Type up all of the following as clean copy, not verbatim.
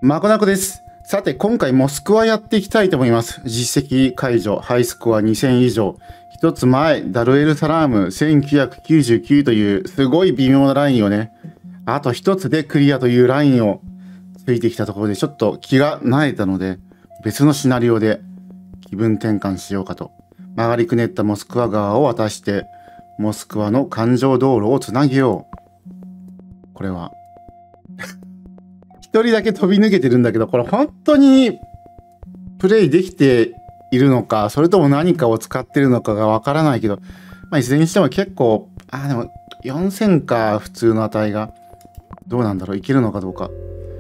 まこなこです。さて、今回モスクワやっていきたいと思います。実績解除、ハイスコア2000以上。一つ前、ダルエルサラーム1999というすごい微妙なラインをね、あと一つでクリアというラインをついてきたところでちょっと気が慣れたので、別のシナリオで気分転換しようかと。曲がりくねったモスクワ川を渡して、モスクワの環状道路をつなげよう。これは。一人だけ飛び抜けてるんだけど、これ本当にプレイできているのか、それとも何かを使ってるのかがわからないけど、いずれにしても結構、でも4000か普通の値が、どうなんだろう、いけるのかどうか。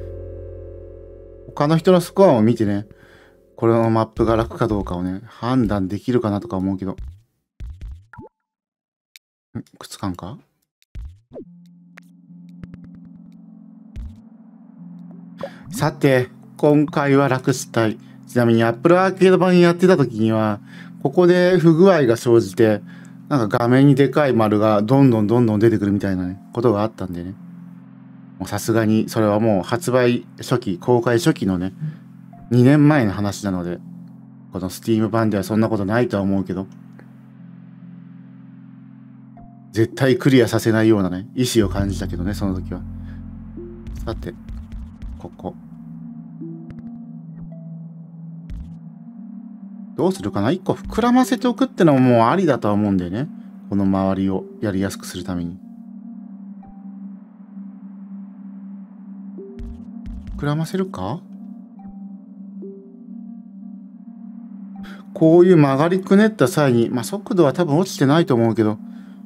他の人のスコアを見てね、これのマップが楽かどうかをね、判断できるかなとか思うけど。くっつかんか？さて、今回は楽したい。ちなみに Apple アーケード版やってた時には、ここで不具合が生じて、なんか画面にでかい丸がどんどん出てくるみたいなね、ことがあったんでね。もうさすがに、それはもう発売初期、公開初期のね、2年前の話なので、この Steam 版ではそんなことないとは思うけど、絶対クリアさせないようなね、意志を感じたけどね、その時は。さて、ここ。どうするかな？ 1 個膨らませておくってのももうありだとは思うんだよね。この周りをやりやすくするために。膨らませるか？こういう曲がりくねった際に、速度は多分落ちてないと思うけど、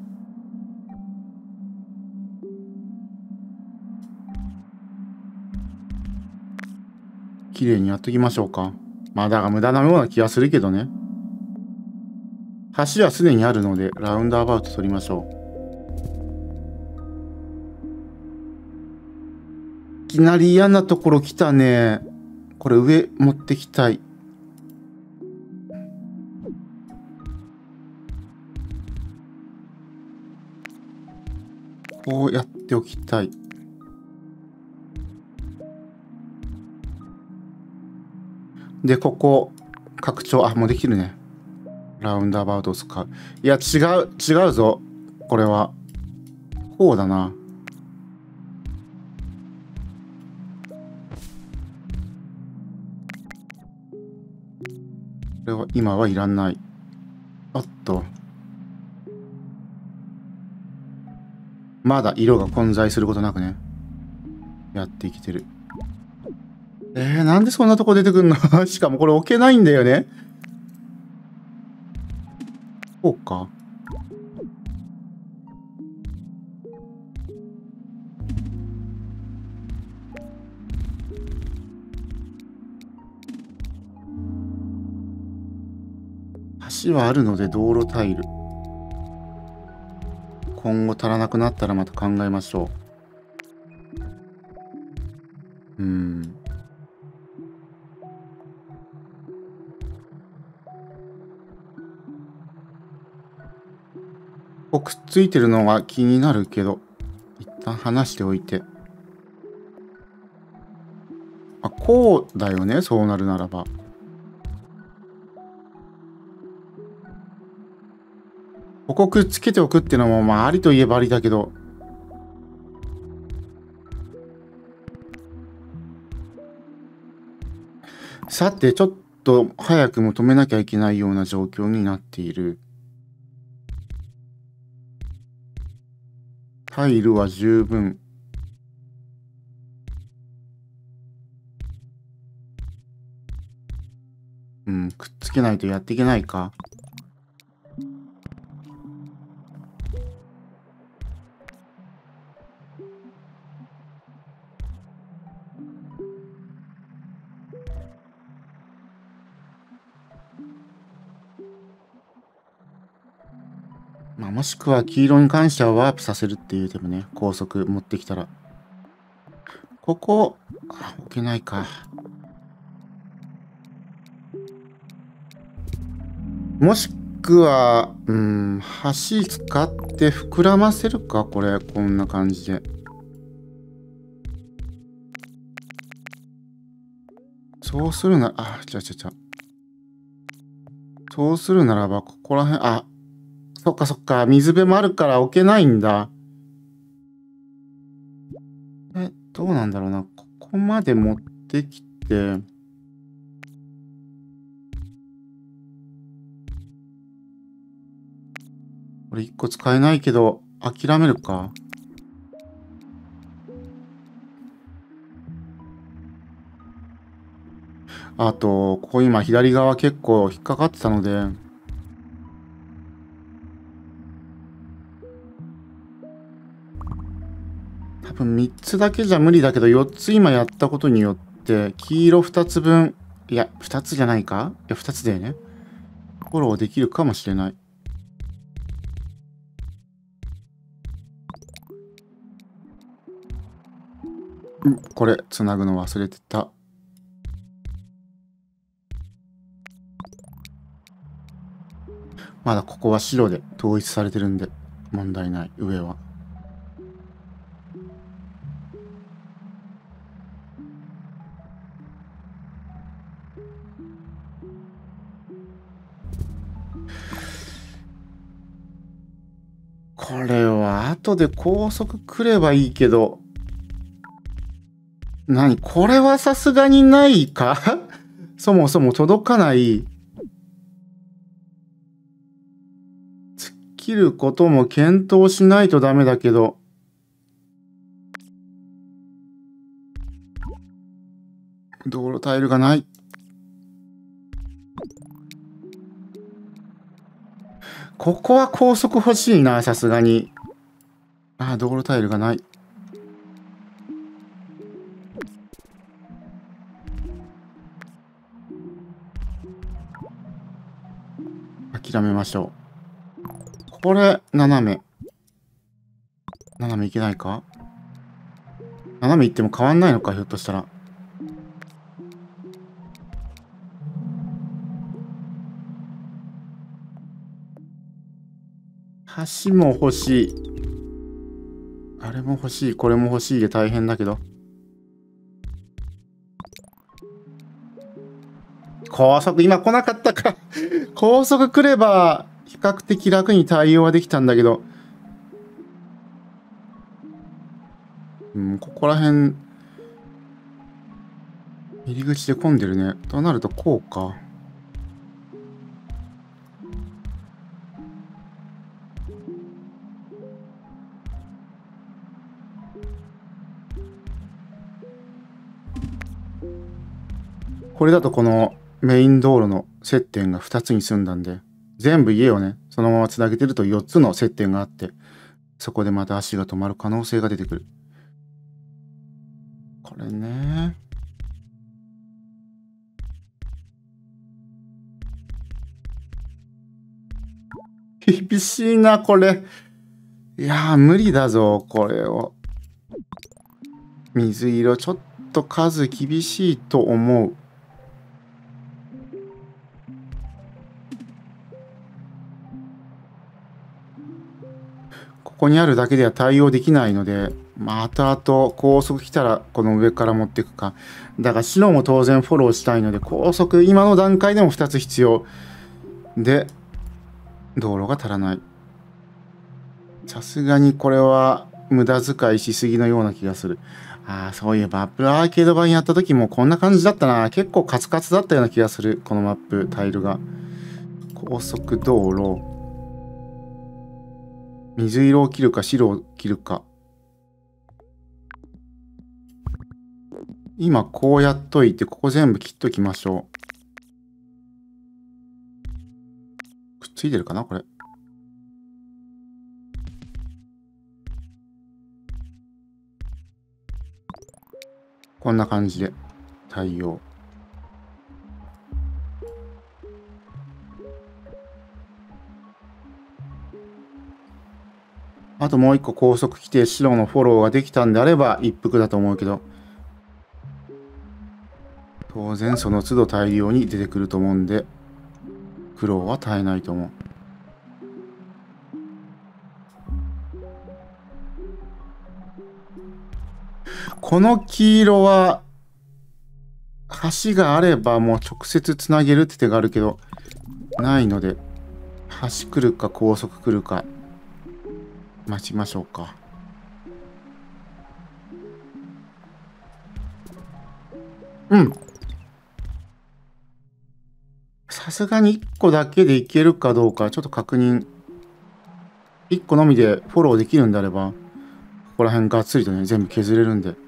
綺麗にやっときましょうか。だが無駄なような気がするけどね。橋はすでにあるので、ラウンドアバウト取りましょう。いきなり嫌なところ来たね。これ上持ってきたい。こうやっておきたい。で、ここ、拡張、もうできるね。ラウンドアバウトを使う。いや、違うぞ。これは。こうだな。これは、今はいらない。おっと。まだ色が混在することなくね。やってきてる。なんでそんなとこ出てくんの？しかもこれ置けないんだよね。こうか。橋はあるので道路タイル。今後足らなくなったらまた考えましょう。くっついてるのが気になるけど、一旦離しておいて。こうだよね、そうなるならば。ここくっつけておくってのもありといえばありだけど、さてちょっと早くも止めなきゃいけないような状況になっている。タイルは十分。くっつけないとやっていけないか。もしくは黄色に関してはワープさせるっていうでもね、高速持ってきたら。ここ、置けないか。もしくは、橋使って膨らませるか、これ、こんな感じで。 そうするな、そうするならば、ここら辺、そっかそっか、水辺もあるから置けないんだ。どうなんだろうな。ここまで持ってきて、これ1個使えないけど、諦めるか。あと、ここ今左側結構引っかかってたので、多分3つだけじゃ無理だけど、4つ今やったことによって、黄色2つ分、いや、2つじゃないか？いや、2つだよね。フォローできるかもしれない。これ、つなぐの忘れてた。まだここは白で統一されてるんで、問題ない、上は。これは後で高速来ればいいけど、これはさすがにないかそもそも届かない。突っ切ることも検討しないとダメだけど。道路タイルがない。ここは高速欲しいな、さすがに。道路タイルがない。諦めましょう。これ、斜め。斜めいけないか？斜め行っても変わんないのか、ひょっとしたら。橋も欲しい。あれも欲しい、これも欲しいで大変だけど。高速、今来なかったか高速来れば、比較的楽に対応はできたんだけど。ここら辺、入り口で混んでるね。となるとこうか。これだとこのメイン道路の接点が2つに済んだんで、全部家をね、そのままつなげてると4つの接点があって、そこでまた足が止まる可能性が出てくる。これね。厳しいな、これ。いやー、無理だぞ、これを。水色、ちょっと数厳しいと思う。ここにあるだけでは対応できないので、後々高速来たらこの上から持っていくか。だから白も当然フォローしたいので、高速今の段階でも2つ必要。で、道路が足らない。さすがにこれは無駄遣いしすぎのような気がする。そういえばアップルアーケード版やった時もこんな感じだったな。結構カツカツだったような気がする。このマップ、タイルが。高速道路。水色を切るか白を切るか。今こうやっといて、ここ全部切っときましょう。くっついてるかなこれ。こんな感じで対応。あともう一個高速規定白のフォローができたんであれば一服だと思うけど、当然その都度大量に出てくると思うんで、苦労は絶えないと思う。この黄色は橋があればもう直接つなげるって手があるけど、ないので、橋来るか高速来るか、待ちましょうか。うん。さすがに1個だけでいけるかどうか、ちょっと確認。1個のみでフォローできるんであれば、ここら辺がっつりとね、全部削れるんで。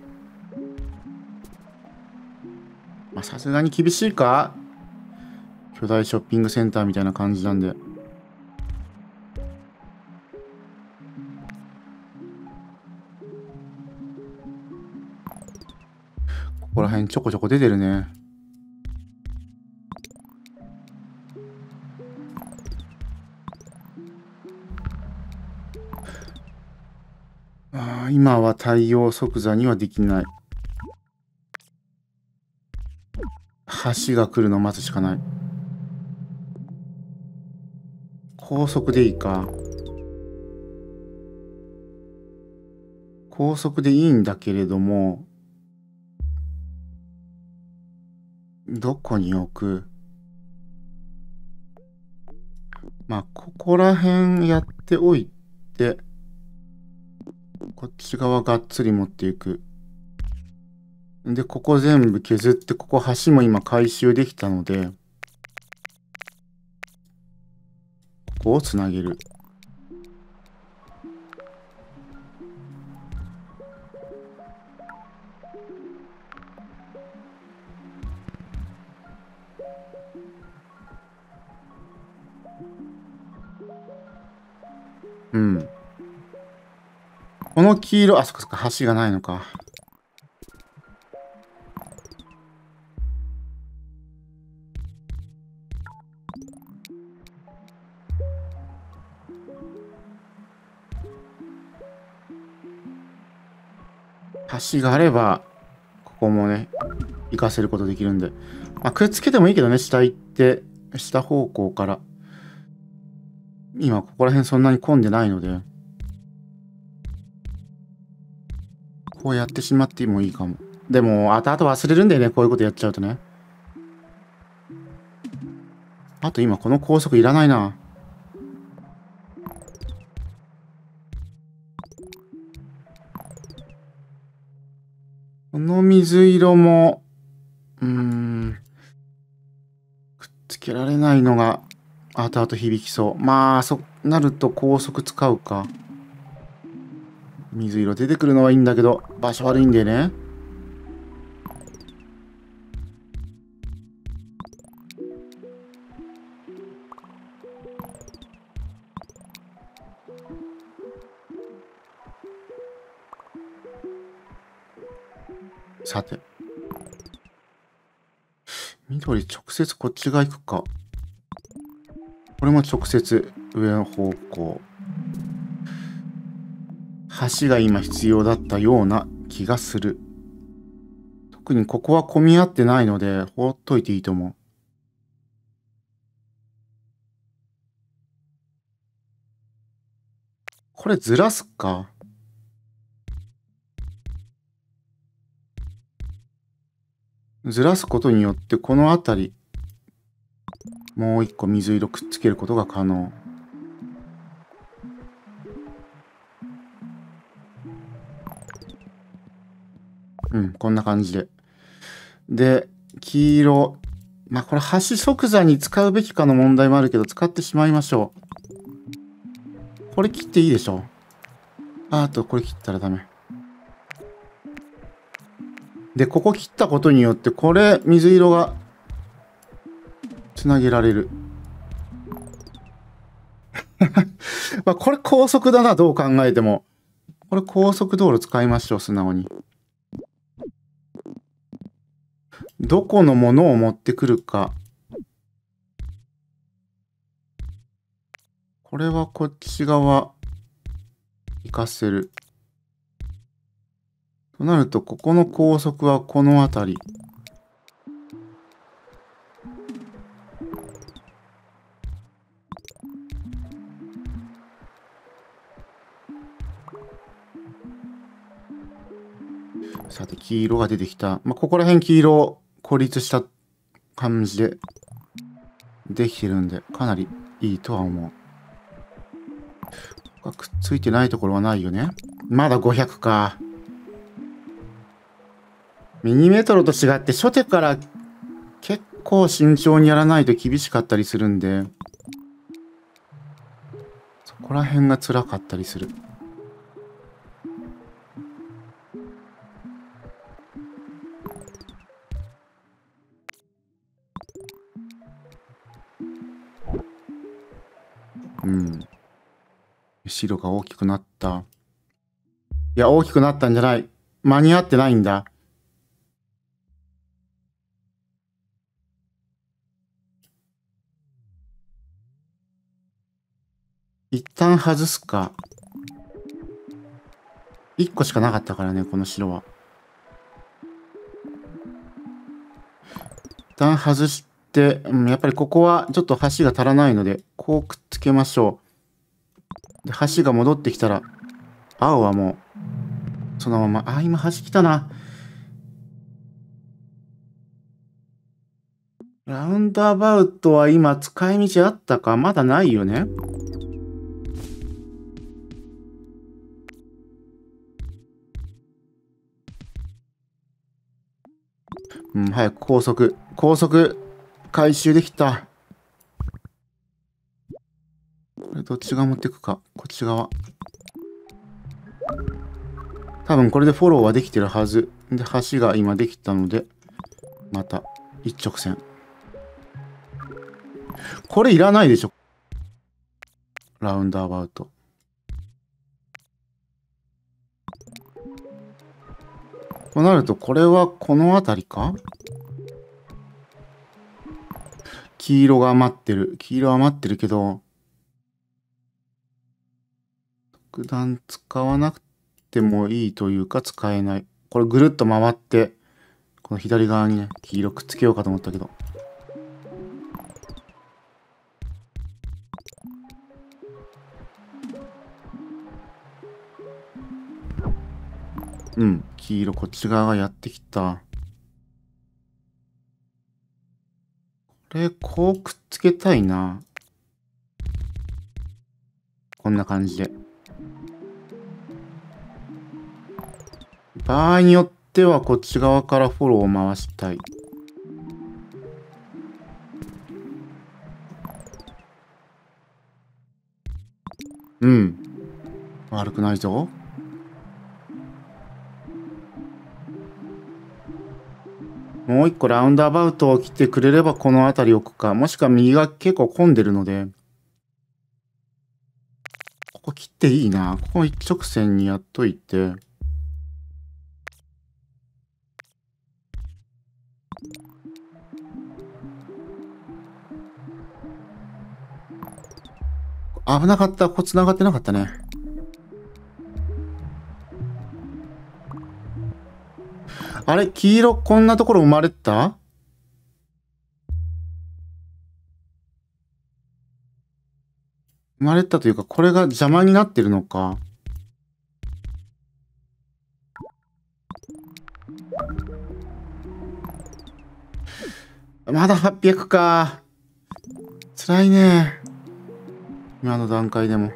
まあ、さすがに厳しいか？巨大ショッピングセンターみたいな感じなんで。ここら辺ちょこちょこ出てるね。今は対応即座にはできない。橋が来るのを待つしかない。高速でいいか。高速でいいんだけれども、どこに置く？まあ、ここら辺やっておいて、こっち側がっつり持っていく。で、ここ全部削って、ここ橋も今回収できたので、ここをつなげる。うん。この黄色、あ、そっかそっか、橋がないのか。橋があれば、ここもね、活かせることできるんで。まあ、くっつけてもいいけどね、下行って、下方向から。今、ここら辺そんなに混んでないので、こうやってしまってもいいかも。でも、後々忘れるんだよね、こういうことやっちゃうとね。あと今、この高速いらないな。この水色も、くっつけられないのが、後々響きそう。まあ、そうなると高速使うか。水色出てくるのはいいんだけど、場所悪いんでね。さて。緑直接こっち側行くか。これも直接上の方向。橋が今必要だったような気がする。特にここは混み合ってないので、放っといていいと思う。これずらすか。ずらすことによってこの辺り、もう一個水色くっつけることが可能。うん、こんな感じで。で、黄色。まあ、これ橋即座に使うべきかの問題もあるけど、使ってしまいましょう。これ切っていいでしょ。あと、これ切ったらダメ。で、ここ切ったことによって、これ、水色が、つなげられる。まあ、これ高速だな、どう考えても。これ高速道路使いましょう、素直に。どこのものを持ってくるか。これはこっち側、行かせる。となると、ここの高速はこの辺り。さて、黄色が出てきた。まあ、ここら辺黄色、 孤立した感じでできてるんで、かなりいいとは思う。くっついてないところはないよね。まだ500か。ミニメトロと違って初手から結構慎重にやらないと厳しかったりするんで、そこら辺が辛かったりする。うん。白が大きくなった。いや、大きくなったんじゃない。間に合ってないんだ。一旦外すか。1個しかなかったからね、この白は。一旦外して、やっぱりここはちょっと橋が足らないので、こうくっつけましょう。で、橋が戻ってきたら、青はもう、そのまま、あ、今橋来たな。ラウンドアバウトは今使い道あったか？まだないよね。うん、早く高速。高速、回収できた。これどっち側持ってくか？こっち側。多分これでフォローはできてるはず。で、橋が今できたので、また一直線。これいらないでしょ。ラウンドアバウト。となると、これはこの辺りか？黄色が余ってる。黄色余ってるけど、特段使わなくてもいいというか使えない。これぐるっと回って、この左側にね、黄色くっつけようかと思ったけど。うん、黄色こっち側がやってきた。これ、こうくっつけたいな。こんな感じで。場合によってはこっち側からフォローを回したい。うん。悪くないぞ。もう一個ラウンドアバウトを切ってくれればこの辺り置くか。もしくは右が結構混んでるので。ここ切っていいな。ここ一直線にやっといて。危なかった。ここ繋がってなかったね。あれ黄色こんなところ生まれた？生まれたというか、これが邪魔になってるのか。まだ800か。辛いね。今の段階でも。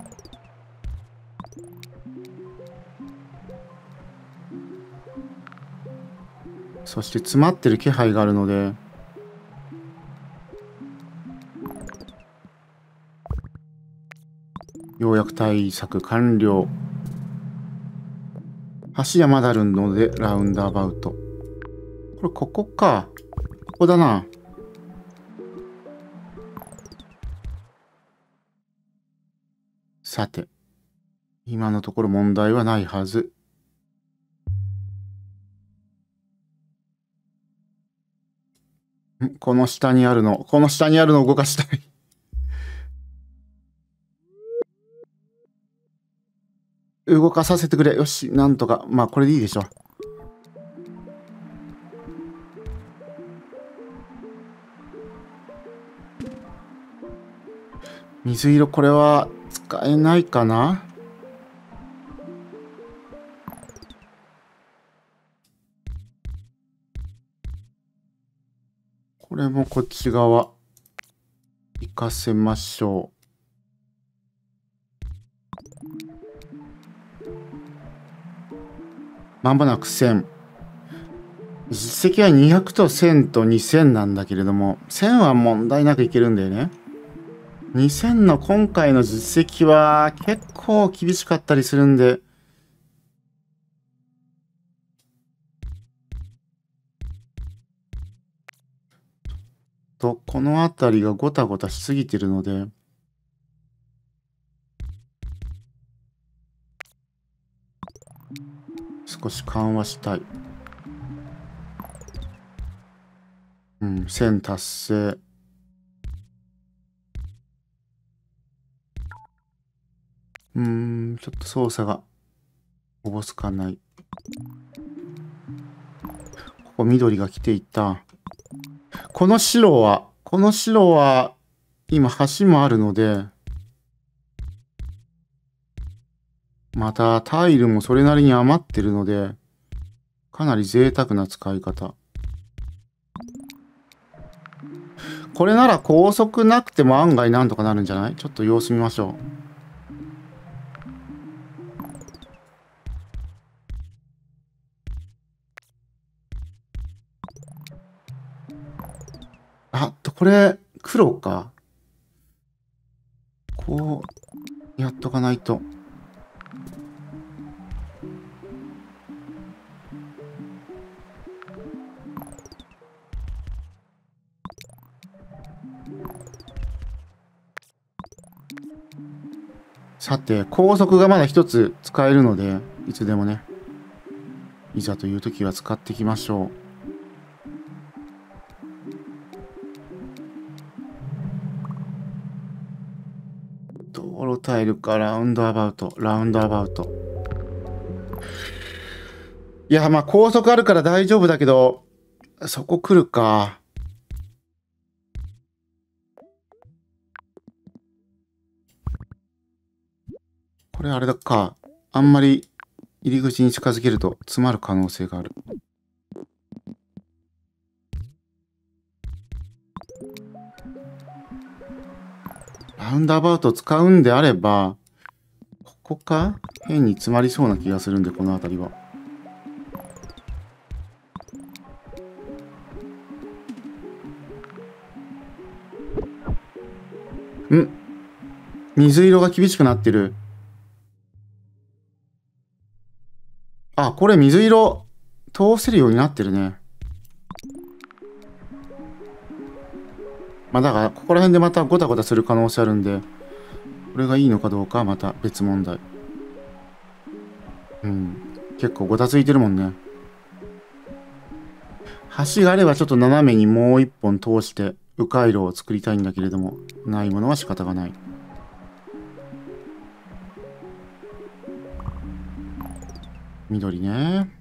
そして詰まってる気配があるので。ようやく対策完了。橋はまだあるので、ラウンドアバウト。これ、ここか。ここだな。さて。今のところ問題はないはず。この下にあるの。この下にあるのを動かしたい。動かさせてくれ。よし、なんとか。まあ、これでいいでしょ。水色、これは使えないかな？ これもこっち側行かせましょう。まもなく1000。実績は200と1000と2000なんだけれども、1000は問題なくいけるんだよね。2000の今回の実績は結構厳しかったりするんで、この辺りがゴタゴタしすぎてるので、少し緩和したい。1000達成。ちょっと操作がおぼつかない。ここ緑が来ていた。この白は今橋もあるので、またタイルもそれなりに余ってるので、かなり贅沢な使い方。これなら高速なくても案外なんとかなるんじゃない？ちょっと様子見ましょう。これ黒か。こうやっとかないと。さて、高速がまだ一つ使えるので、いつでもね、いざという時は使っていきましょう。道路タイルかラウンドアバウト。いや、まあ高速あるから大丈夫だけど、そこ来るか。これあれだか。あんまり入り口に近づけると詰まる可能性がある。ラウンドアバウト使うんであれば、ここか？変に詰まりそうな気がするんで、この辺りは。水色が厳しくなってる。これ水色通せるようになってるね。だから、ここら辺でまたゴタゴタする可能性あるんで、これがいいのかどうかはまた別問題。結構ゴタついてるもんね。橋があればちょっと斜めにもう一本通して、迂回路を作りたいんだけれども、ないものは仕方がない。緑ね。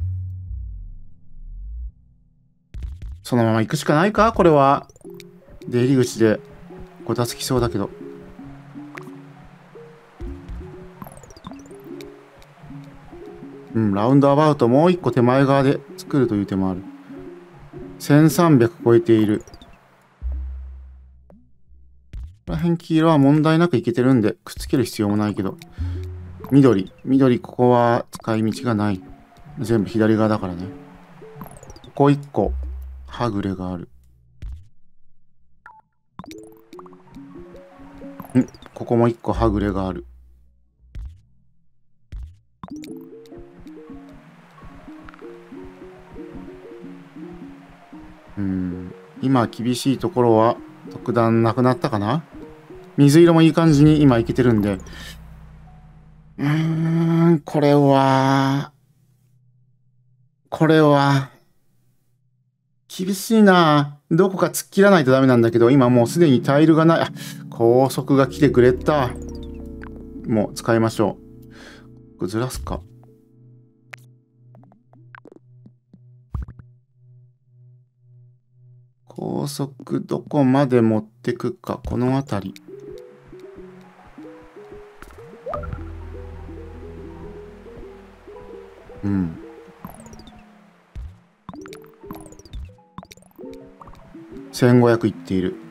そのまま行くしかないかこれは。出入り口でごたつきそうだけど。ラウンドアバウトもう一個手前側で作るという手もある。1300超えている。ここら辺黄色は問題なくいけてるんで、くっつける必要もないけど。緑、ここは使い道がない。全部左側だからね。ここ一個、はぐれがある。ここも一個はぐれがある。今厳しいところは特段なくなったかな。水色もいい感じに今いけてるんで。これは厳しいな。どこか突っ切らないとダメなんだけど、今もうすでにタイルがない。高速が来てくれた。もう使いましょう。ずらすか。高速どこまで持ってくか、この辺り。 1500いっている。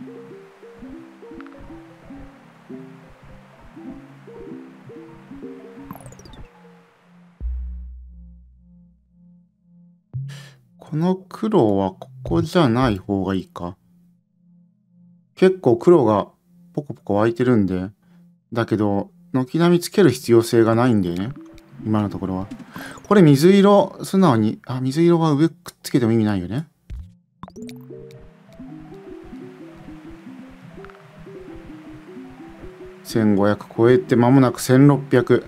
この黒はここじゃない方がいいか。結構黒がポコポコ湧いてるんで。だけど、軒並みつける必要性がないんだよね。今のところは。これ水色、素直に、水色は上くっつけても意味ないよね。1500超えて間もなく1600。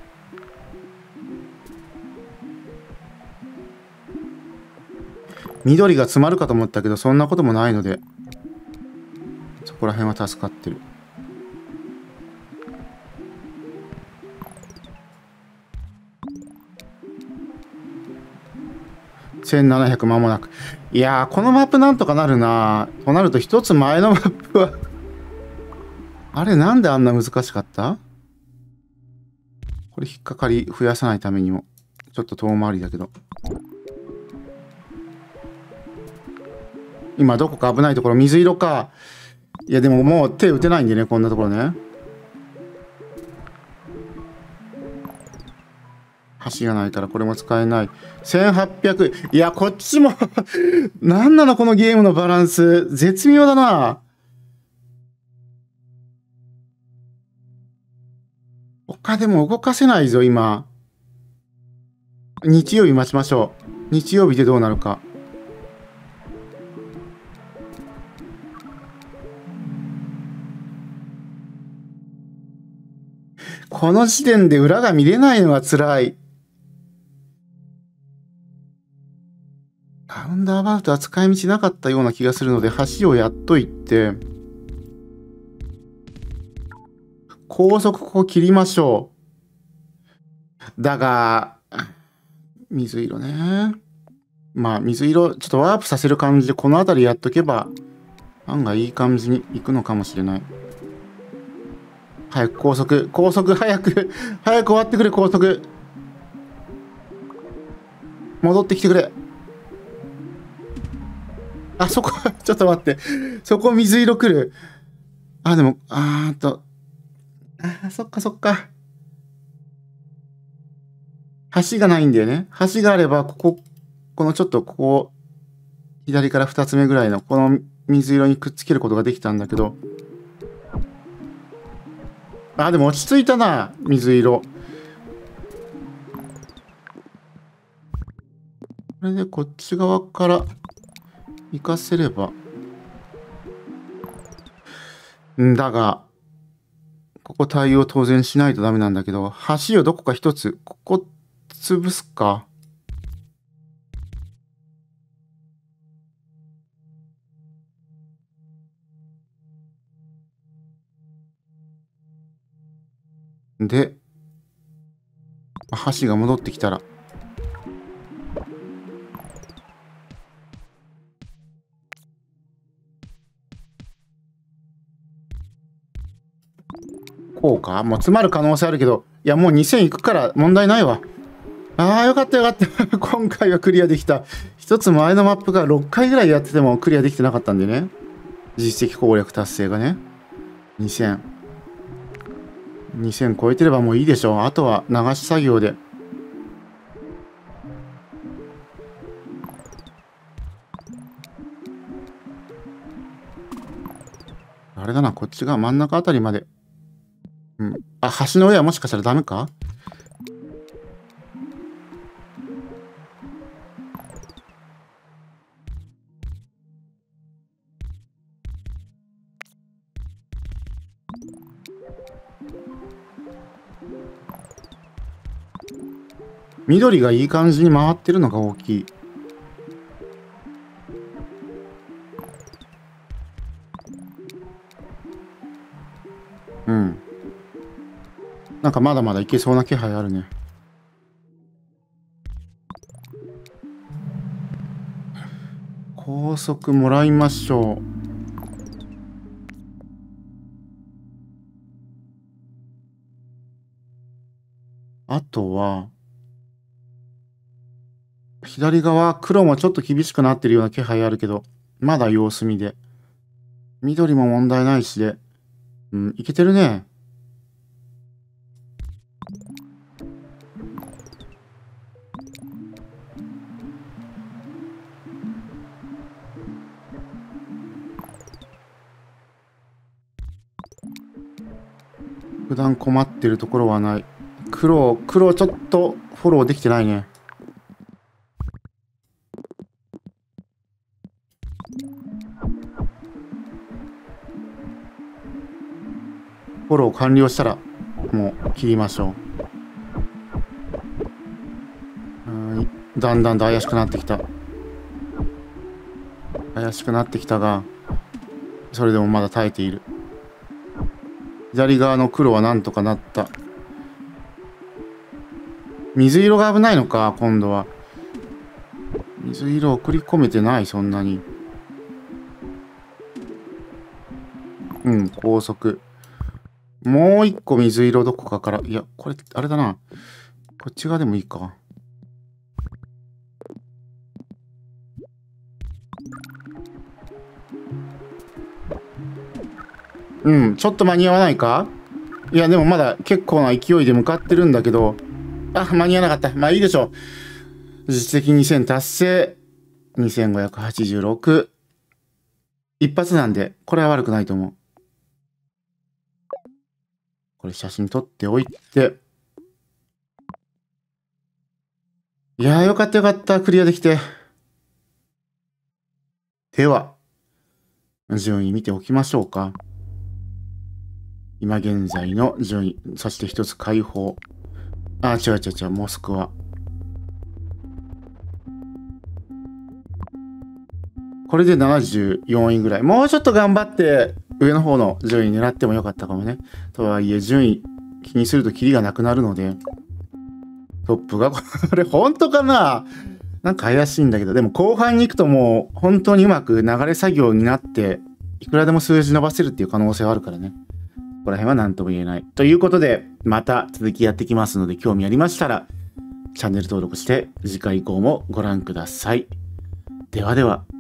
緑が詰まるかと思ったけど、そんなこともないので、そこら辺は助かってる。1700間もなく。いやー、このマップなんとかなるな。となると一つ前のマップはあれなんであんな難しかった？これ引っかかり増やさないためにも、ちょっと遠回りだけど。今どこか危ないところ、水色か。いやでももう手打てないんでね、こんなところね。橋がないからこれも使えない。1800。いや、こっちもなんなのこのゲームのバランス。絶妙だな。他でも動かせないぞ、今。日曜日待ちましょう。日曜日でどうなるか。この時点で裏が見れないのが辛い。ラウンドアバウトは使い道なかったような気がするので、橋をやっといて、高速ここ切りましょう。だが、水色ね。まあ、水色、ちょっとワープさせる感じで、この辺りやっとけば、案外いい感じに行くのかもしれない。早く高速、高速早く、早く終わってくれ、高速。戻ってきてくれ。そこ、ちょっと待って。そこ水色来る。でも、そっかそっか。橋がないんだよね。橋があれば、このちょっとここ、左から2つ目ぐらいの、この水色にくっつけることができたんだけど。でも落ち着いたな、水色。これでこっち側から行かせれば。だが、ここ対応当然しないとダメなんだけど、橋をどこか一つ、ここ潰すか。で、橋が戻ってきたら。こうかもう詰まる可能性あるけど、いやもう2000いくから問題ないわ。よかったよかった。今回はクリアできた。一つ前のマップが6回ぐらいやっててもクリアできてなかったんでね。実績攻略達成がね。2000。2000超えてればもういいでしょう。あとは流し作業で。あれだな、こっちが真ん中あたりまで。橋の上はもしかしたらダメか？緑がいい感じに回ってるのが大きい。なんかまだまだいけそうな気配あるね。高速もらいましょう。あとは、左側、黒もちょっと厳しくなってるような気配あるけど、 まだ様子見で。緑も問題ないしで。いけてるね。普段困ってるところはない。黒ちょっとフォローできてないね。フォロー完了したら、もう切りましょう。だんだんと怪しくなってきた。怪しくなってきたが、それでもまだ耐えている。左側の黒はなんとかなった。水色が危ないのか、今度は。水色送り込めてない、そんなに。高速。もう一個水色どこかから。いや、これ、あれだな。こっち側でもいいか。ちょっと間に合わないか。いや、でもまだ結構な勢いで向かってるんだけど。間に合わなかった。まあいいでしょう。実績2000達成。2586。一発なんで、これは悪くないと思う。これ写真撮っておいて。いやーよかったよかった。クリアできて。では、順位見ておきましょうか。今現在の順位。そして一つ解放。違う、モスクワ。これで74位ぐらい。もうちょっと頑張って、上の方の順位狙ってもよかったかもね。とはいえ、順位気にするとキリがなくなるので、トップが、これ本当かな。なんか怪しいんだけど、でも後半に行くともう本当にうまく流れ作業になって、いくらでも数字伸ばせるっていう可能性はあるからね。ここら辺は何とも言えない。ということで、また続きやってきますので、興味ありましたら、チャンネル登録して次回以降もご覧ください。ではでは。